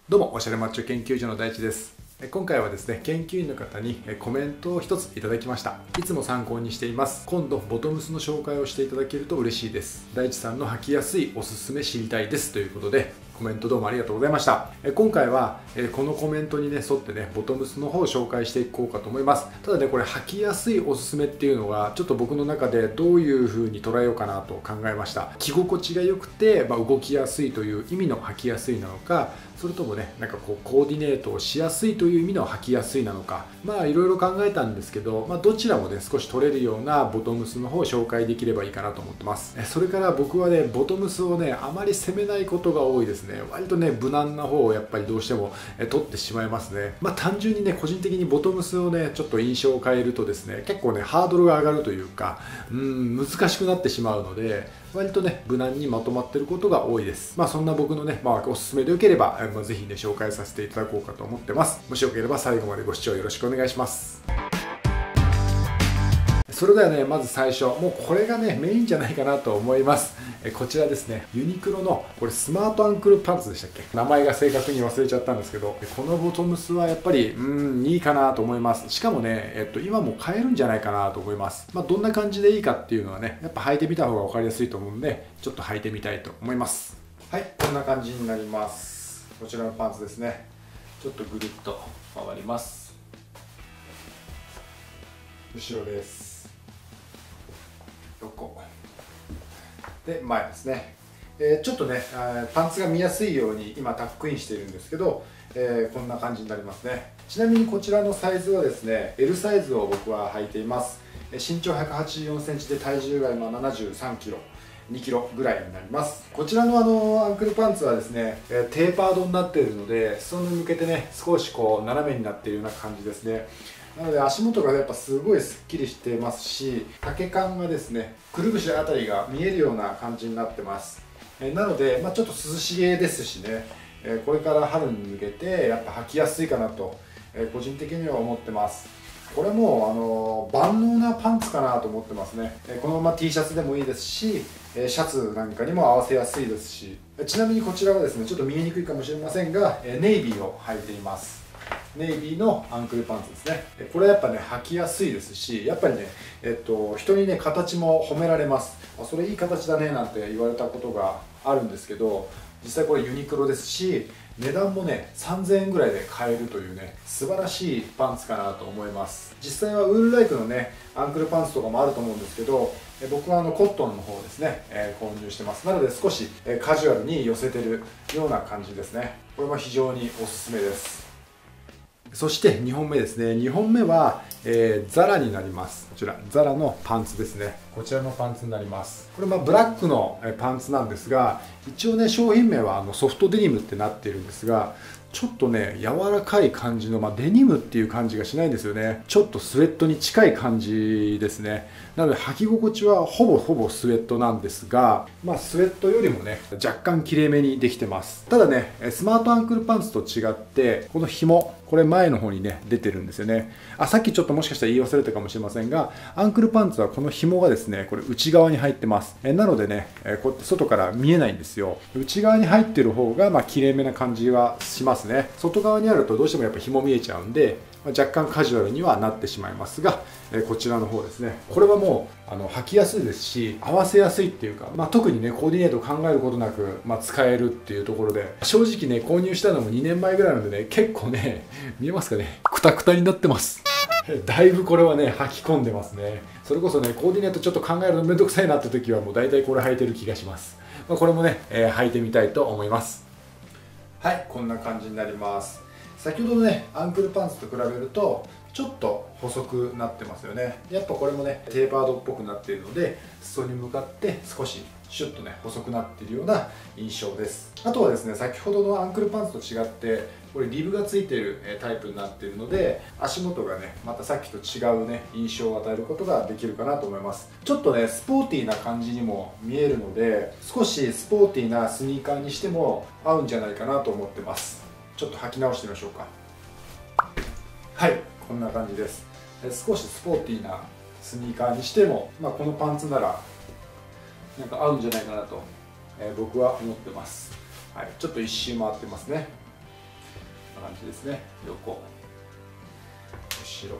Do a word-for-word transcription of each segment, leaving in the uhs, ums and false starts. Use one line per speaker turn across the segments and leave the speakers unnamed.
どうもおしゃれマッチョ研究所の大地です。今回はですね、研究員の方にコメントを一ついただきました。いつも参考にしています。今度ボトムスの紹介をしていただけると嬉しいです。大地さんの履きやすいおすすめ知りたいですということで、コメントどうもありがとうございました。今回はこのコメントにね沿ってねボトムスの方を紹介していこうかと思います。ただね、これ履きやすいおすすめっていうのがちょっと僕の中でどういう風に捉えようかなと考えました。着心地が良くて、まあ、動きやすいという意味の履きやすいなのか、それともねなんかこうコーディネートをしやすいという意味の履きやすいなのか、まあいろいろ考えたんですけど、まあ、どちらもね少し取れるようなボトムスの方を紹介できればいいかなと思ってます。それから僕はねボトムスをねあまり攻めないことが多いですね。割とね無難な方をやっぱりどうしても取ってしまいますね。まあ単純にね個人的にボトムスをねちょっと印象を変えるとですね、結構ねハードルが上がるというか、うん難しくなってしまうので、割とね無難にまとまってることが多いです。まあそんな僕のね、まあ、おすすめでよければ、まあ、ぜひね紹介させていただこうかと思ってます。もしよければ最後までご視聴よろしくお願いします。それではね、まず最初、もうこれがねメインじゃないかなと思います。えこちらですね、ユニクロのこれスマートアンクルパンツでしたっけ、名前が正確に忘れちゃったんですけど、このボトムスはやっぱりうんいいかなと思います。しかもね、えっと、今も買えるんじゃないかなと思います。まあ、どんな感じでいいかっていうのはねやっぱ履いてみた方が分かりやすいと思うんで、ちょっと履いてみたいと思います。はい、こんな感じになります。こちらのパンツですね、ちょっとぐるっと回ります。後ろです。横で前ですね。えー、ちょっとねパンツが見やすいように今タックインしているんですけど、えー、こんな感じになりますね。ちなみにこちらのサイズはですね エル サイズを僕は履いています。身長ひゃくはちじゅうよんセンチで体重が今ななじゅうさんキロ、にキロぐらいになります。こちらのあのアンクルパンツはですねテーパードになっているので、裾に向けてね少しこう斜めになっているような感じですね。なので足元がやっぱすごいすっきりしてますし、丈感がですねくるぶしあたりが見えるような感じになってます。えなので、まあ、ちょっと涼しげですしね、えこれから春に向けてやっぱ履きやすいかなと、え個人的には思ってます。これもあの万能なパンツかなと思ってますね。えこのまま T シャツでもいいですし、えシャツなんかにも合わせやすいですし、ちなみにこちらはですねちょっと見えにくいかもしれませんが、えネイビーを履いています。ネイビーのアンクルパンツですね。これはやっぱね履きやすいですし、やっぱりね、えっと、人にね形も褒められます。あ、それいい形だねなんて言われたことがあるんですけど、実際これユニクロですし、値段もねさんぜんえんぐらいで買えるというね素晴らしいパンツかなと思います。実際はウールライクのねアンクルパンツとかもあると思うんですけど、僕はあのコットンの方ですね、えー、購入してます。なので少しカジュアルに寄せてるような感じですね。これも非常におすすめです。そしてにほんめですね。にほんめは、えー、ザラになります。こちらザラのパンツですね。こちらのパンツになります。これまあブラックのパンツなんですが、一応ね商品名はあのソフトデニムってなっているんですが、ちょっとね柔らかい感じの、まあ、デニムっていう感じがしないんですよね。ちょっとスウェットに近い感じですね。なので履き心地はほぼほぼスウェットなんですが、まあ、スウェットよりもね若干きれいめにできてます。ただねスマートアンクルパンツと違って、この紐これ前の方にね出てるんですよね。あ、さっきちょっともしかしたら言い忘れたかもしれませんが、アンクルパンツはこの紐がですねこれ内側に入ってます。えなのでねこうやって外から見えないんですよ。内側に入ってる方がまあ綺麗めな感じはしますね。外側にあるとどうしてもやっぱ紐見えちゃうんで、若干カジュアルにはなってしまいますが、こちらの方ですね、これはもうあの履きやすいですし合わせやすいっていうか、まあ、特にねコーディネートを考えることなく、まあ、使えるっていうところで、正直ね購入したのもにねんまえぐらいなのでね、結構ね見えますかね、クタクタになってます。だいぶこれはね履き込んでますね。それこそねコーディネートちょっと考えるのめんどくさいなって時はもう大体これ履いてる気がします。まあ、これもね、えー、履いてみたいと思います。はい、こんな感じになります。先ほどのねアンクルパンツと比べるとちょっと細くなってますよね。やっぱこれもねテーパードっぽくなっているので、裾に向かって少しシュッとね細くなっているような印象です。あとはですね、先ほどのアンクルパンツと違ってこれリブがついているタイプになっているので、足元がねまたさっきと違うね印象を与えることができるかなと思います。ちょっとねスポーティーな感じにも見えるので、少しスポーティーなスニーカーにしても合うんじゃないかなと思ってます。ちょっと履き直してみましょうか。はい、こんな感じです。少しスポーティーなスニーカーにしても、まあ、このパンツならなんか合うんじゃないかなと、えー、僕は思ってます。はい、ちょっと一周回ってますね。 こんな感じですね。横、後ろ、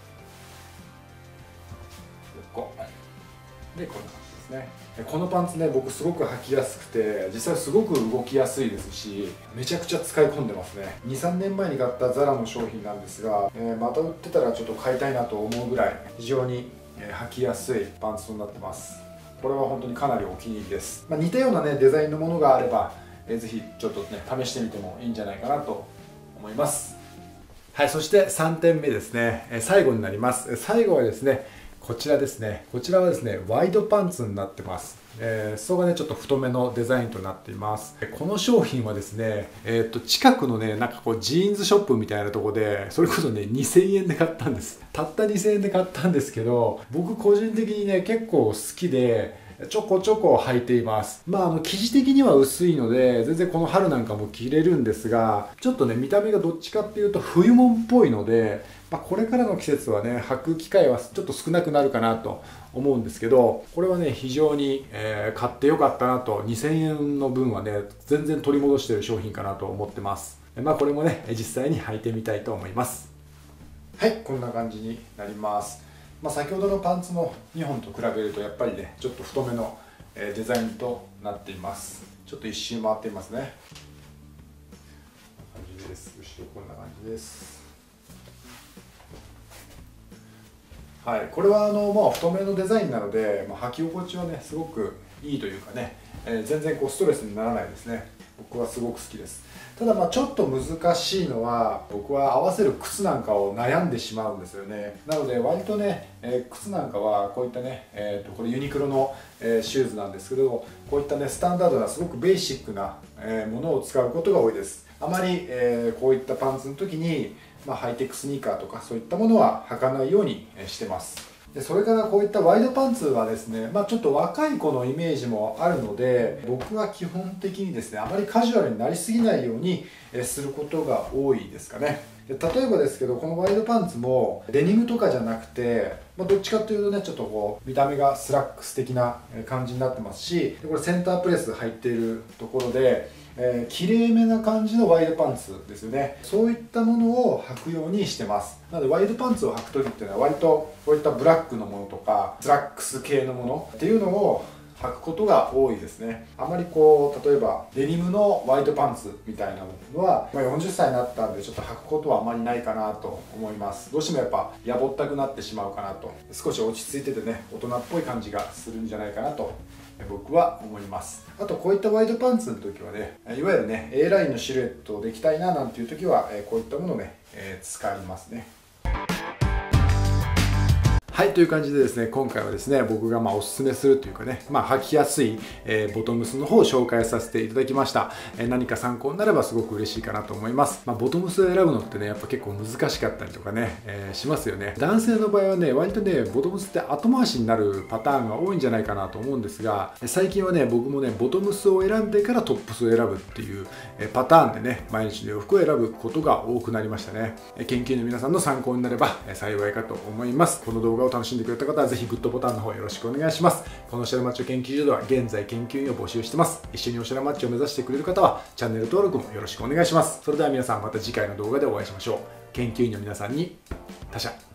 横でこんな感じですね。このパンツね、僕すごく履きやすくて、実際すごく動きやすいですし、めちゃくちゃ使い込んでますね。にさんねんまえに買ったザラの商品なんですが、えー、また売ってたらちょっと買いたいなと思うぐらい非常に履きやすいパンツとなってます。これは本当にかなりお気に入りです。まあ、似たようなねデザインのものがあれば、えー、ぜひちょっとね試してみてもいいんじゃないかなと思います。はい、そしてさんてんめですね、えー、最後になります。最後はですね、こちらですね。こちらはですね、ワイドパンツになってます。えー、裾がね、ちょっと太めのデザインとなっています。この商品はですね、えー、っと、近くのね、なんかこう、ジーンズショップみたいなところで、それこそね、にせんえんで買ったんです。たったにせんえんで買ったんですけど、僕個人的にね、結構好きで、ちょこちょこ履いています。まあ、あの、生地的には薄いので、全然この春なんかも着れるんですが、ちょっとね、見た目がどっちかっていうと冬物っぽいので、まあ、これからの季節はね、履く機会はちょっと少なくなるかなと思うんですけど、これはね、非常に、えー、買ってよかったなと、にせんえんの分はね、全然取り戻している商品かなと思ってます。まあ、これもね、実際に履いてみたいと思います。はい、こんな感じになります。まあ、先ほどのパンツのにほんと比べるとやっぱりねちょっと太めのデザインとなっています。ちょっと一周回っていますね。こんな感じです。後ろこんな感じです。はい、これはあの、まあ、太めのデザインなので、まあ、履き心地はねすごくいいというかね、えー、全然こうストレスにならないですね。僕はすごく好きです。ただまあちょっと難しいのは、僕は合わせる靴なんかを悩んでしまうんですよね。なので割とね、えー、靴なんかはこういったね、えー、とこれユニクロの、えー、シューズなんですけど、こういったねスタンダードなすごくベーシックな、えー、ものを使うことが多いです。あまり、えー、こういったパンツの時に、まあ、ハイテクスニーカーとかそういったものは履かないようにしてます。でそれからこういったワイドパンツはですね、まあ、ちょっと若い子のイメージもあるので、僕は基本的にですねあまりカジュアルになりすぎないようにすることが多いですかね。で例えばですけど、このワイドパンツもデニムとかじゃなくて、まあ、どっちかというとねちょっとこう見た目がスラックス的な感じになってますし、でこれセンタープレス入っているところでえー、綺麗めな感じのワイドパンツですよね。そういったものを履くようにしてます。なのでワイドパンツを履く時っていうのは割とこういったブラックのものとかスラックス系のものっていうのを履くことが多いですね。あまりこう例えばデニムのワイドパンツみたいなのは、まあ、よんじゅっさいになったんでちょっと履くことはあまりないかなと思います。どうしてもやっぱやぼったくなってしまうかなと、少し落ち着いててね大人っぽい感じがするんじゃないかなと僕は思います。あとこういったワイドパンツの時はね、いわゆるね A ラインのシルエットをできたいななんていう時はこういったものをね、えー、使いますね。はい、という感じでですね、今回はですね、僕がまあおすすめするというかね、まあ、履きやすい、えー、ボトムスの方を紹介させていただきました。えー、何か参考になればすごく嬉しいかなと思います。まあ、ボトムスを選ぶのってね、やっぱ結構難しかったりとかね、えー、しますよね。男性の場合はね、割とね、ボトムスって後回しになるパターンが多いんじゃないかなと思うんですが、最近はね、僕もね、ボトムスを選んでからトップスを選ぶっていうパターンでね、毎日の洋服を選ぶことが多くなりましたね。研究員の皆さんの参考になれば幸いかと思います。この動画を楽しんでくれた方はぜひグッドボタンの方よろしくお願いします。このオシャレマッチョ研究所では現在研究員を募集してます。一緒にオシャレマッチョを目指してくれる方はチャンネル登録もよろしくお願いします。それでは皆さんまた次回の動画でお会いしましょう。研究員の皆さんに他者。